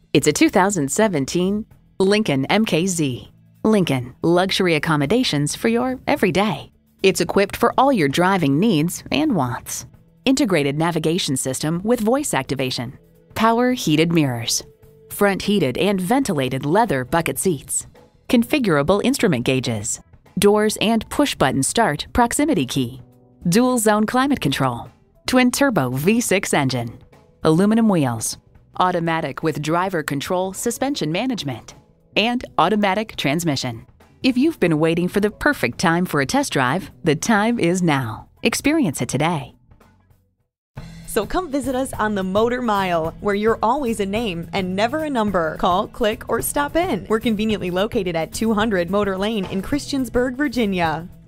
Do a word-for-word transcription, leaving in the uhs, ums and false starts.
It's a two thousand seventeen Lincoln M K Z. Lincoln, luxury accommodations for your everyday. It's equipped for all your driving needs and wants. Integrated navigation system with voice activation. Power heated mirrors. Front heated and ventilated leather bucket seats. Configurable instrument gauges. Doors and push-button start proximity key. Dual zone climate control. Twin turbo V six engine. Aluminum wheels. Automatic with driver control suspension management. And automatic transmission. If you've been waiting for the perfect time for a test drive, the time is now. Experience it today. So come visit us on the Motor Mile, where you're always a name and never a number. Call, click, or stop in. We're conveniently located at two hundred Motor Lane in Christiansburg, Virginia.